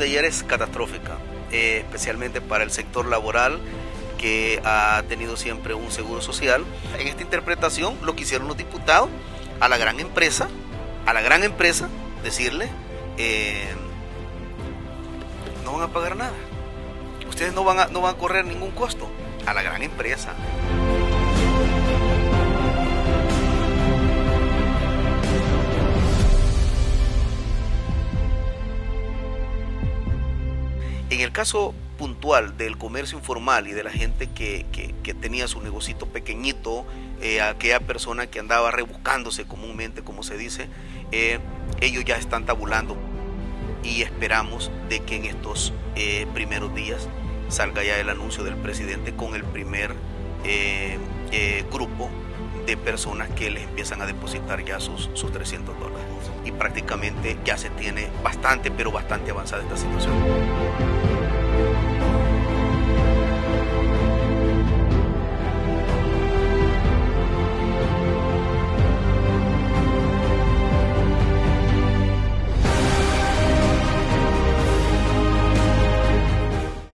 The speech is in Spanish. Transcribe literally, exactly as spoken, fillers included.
de ayer es catastrófica, eh, especialmente para el sector laboral, que ha tenido siempre un seguro social. En esta interpretación, lo que hicieron los diputados a la gran empresa, a la gran empresa, decirle, eh, no van a pagar nada. Ustedes no van a, no van a correr ningún costo a la gran empresa. En el caso puntual del comercio informal y de la gente que, que, que tenía su negocito pequeñito, eh, aquella persona que andaba rebuscándose comúnmente, como se dice, eh, ellos ya están tabulando y esperamos de que en estos eh, primeros días salga ya el anuncio del presidente con el primer eh, eh, grupo de personas que les empiezan a depositar ya sus, sus trescientos dólares. Y prácticamente ya se tiene bastante, pero bastante avanzada esta situación.